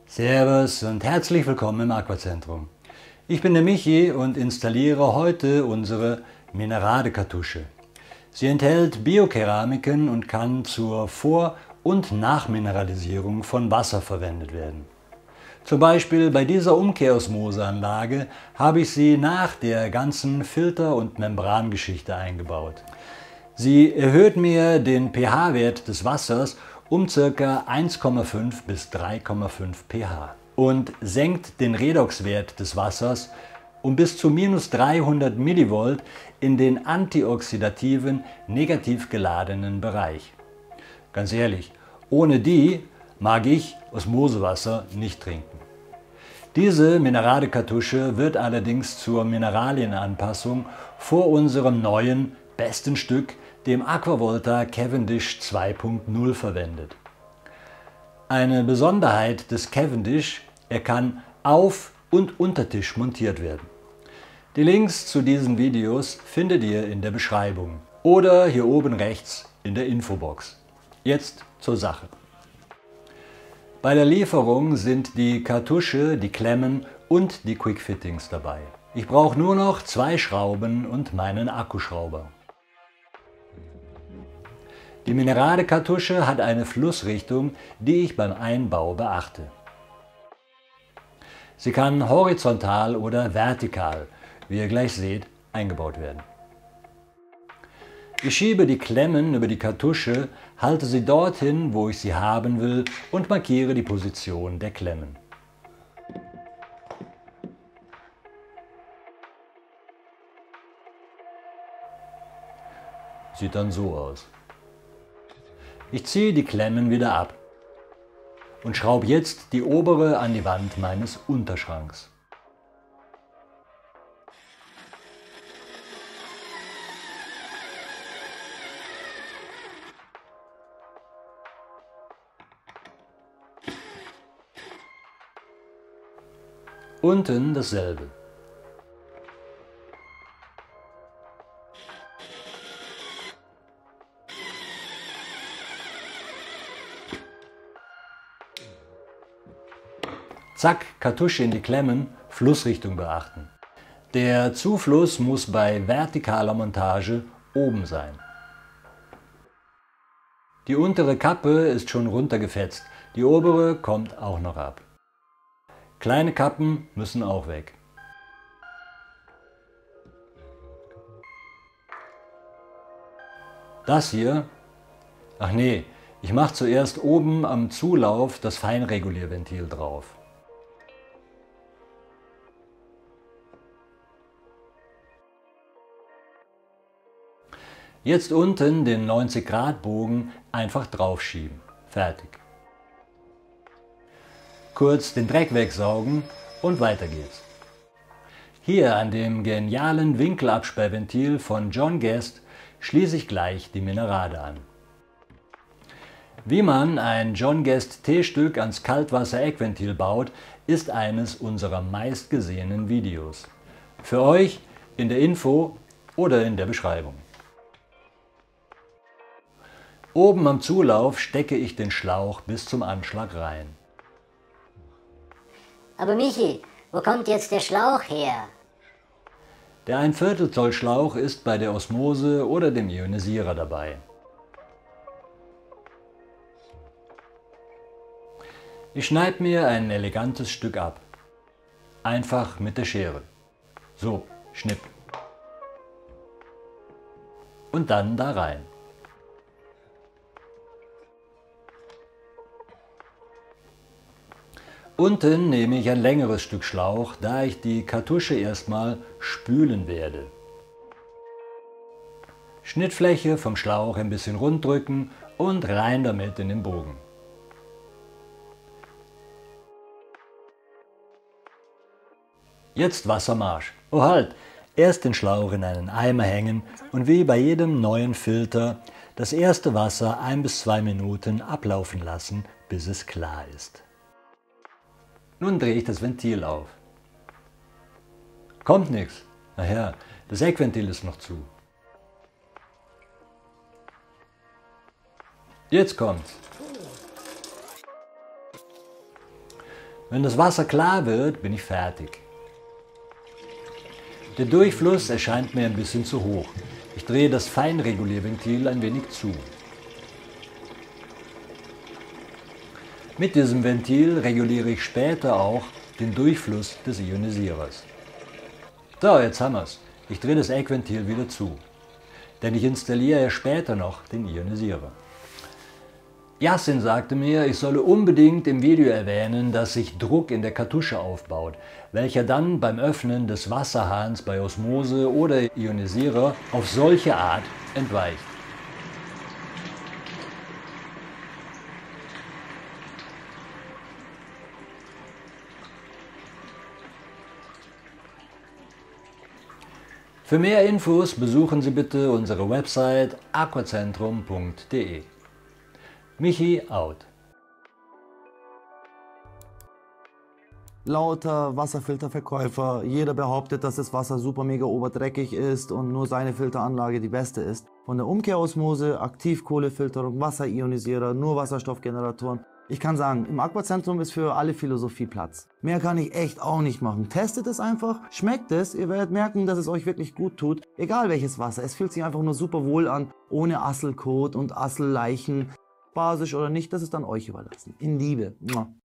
Servus und herzlich willkommen im Aquazentrum. Ich bin der Michi und installiere heute unsere Minerade-Kartusche. Sie enthält Biokeramiken und kann zur Vor- und Nachmineralisierung von Wasser verwendet werden. Zum Beispiel bei dieser Umkehrosmoseanlage habe ich sie nach der ganzen Filter- und Membrangeschichte eingebaut. Sie erhöht mir den pH-Wert des Wassers um ca. 1,5 bis 3,5 pH und senkt den Redoxwert des Wassers um bis zu -300 mV in den antioxidativen, negativ geladenen Bereich. Ganz ehrlich, ohne die mag ich Osmosewasser nicht trinken. Diese Minerade-Kartusche wird allerdings zur Mineralienanpassung vor unserem neuen, besten Stück, dem Aquavolta Cavendish 2.0 verwendet. Eine Besonderheit des Cavendish: er kann auf- und untertisch montiert werden. Die Links zu diesen Videos findet ihr in der Beschreibung oder hier oben rechts in der Infobox. Jetzt zur Sache. Bei der Lieferung sind die Kartusche, die Klemmen und die Quick-Fittings dabei. Ich brauche nur noch 2 Schrauben und meinen Akkuschrauber. Die Minerade-Kartusche hat eine Flussrichtung, die ich beim Einbau beachte. Sie kann horizontal oder vertikal, wie ihr gleich seht, eingebaut werden. Ich schiebe die Klemmen über die Kartusche, halte sie dorthin, wo ich sie haben will, und markiere die Position der Klemmen. Sieht dann so aus. Ich ziehe die Klemmen wieder ab und schraube jetzt die obere an die Wand meines Unterschranks. Unten dasselbe. Zack, Kartusche in die Klemmen, Flussrichtung beachten. Der Zufluss muss bei vertikaler Montage oben sein. Die untere Kappe ist schon runtergefetzt, die obere kommt auch noch ab. Kleine Kappen müssen auch weg. Das hier, ach nee, ich mache zuerst oben am Zulauf das Feinregulierventil drauf. Jetzt unten den 90-Grad-Bogen einfach draufschieben. Fertig. Kurz den Dreck wegsaugen und weiter geht's. Hier an dem genialen Winkelabsperrventil von John Guest schließe ich gleich die Minerade an. Wie man ein John Guest T-Stück ans Kaltwasser-Eckventil baut, ist eines unserer meistgesehenen Videos. Für euch in der Info oder in der Beschreibung. Oben am Zulauf stecke ich den Schlauch bis zum Anschlag rein. Aber Michi, wo kommt jetzt der Schlauch her? Der 1/4 Zoll Schlauch ist bei der Osmose oder dem Ionisierer dabei. Ich schneide mir ein elegantes Stück ab. Einfach mit der Schere. So, schnipp. Und dann da rein. Unten nehme ich ein längeres Stück Schlauch, da ich die Kartusche erstmal spülen werde. Schnittfläche vom Schlauch ein bisschen rund drücken und rein damit in den Bogen. Jetzt Wassermarsch. Oh halt! Erst den Schlauch in einen Eimer hängen und wie bei jedem neuen Filter das erste Wasser 1 bis 2 Minuten ablaufen lassen, bis es klar ist. Nun drehe ich das Ventil auf. Kommt nichts. Naja, das Eckventil ist noch zu. Jetzt kommt's. Wenn das Wasser klar wird, bin ich fertig. Der Durchfluss erscheint mir ein bisschen zu hoch. Ich drehe das Feinregulierventil ein wenig zu. Mit diesem Ventil reguliere ich später auch den Durchfluss des Ionisierers. So, jetzt haben wir es. Ich drehe das Eckventil wieder zu, denn ich installiere ja später noch den Ionisierer. Yassin sagte mir, ich solle unbedingt im Video erwähnen, dass sich Druck in der Kartusche aufbaut, welcher dann beim Öffnen des Wasserhahns bei Osmose oder Ionisierer auf solche Art entweicht. Für mehr Infos besuchen Sie bitte unsere Website aquacentrum.de. Michi out. Lauter Wasserfilterverkäufer, jeder behauptet, dass das Wasser super mega oberdreckig ist und nur seine Filteranlage die beste ist. Von der Umkehrosmose, Aktivkohlefilterung, Wasserionisierer, nur Wasserstoffgeneratoren. Ich kann sagen, im Aquacentrum ist für alle Philosophie Platz. Mehr kann ich echt auch nicht machen. Testet es einfach, schmeckt es, ihr werdet merken, dass es euch wirklich gut tut. Egal welches Wasser, es fühlt sich einfach nur super wohl an, ohne Asselkot und Asselleichen. Basisch oder nicht, das ist dann euch überlassen. In Liebe.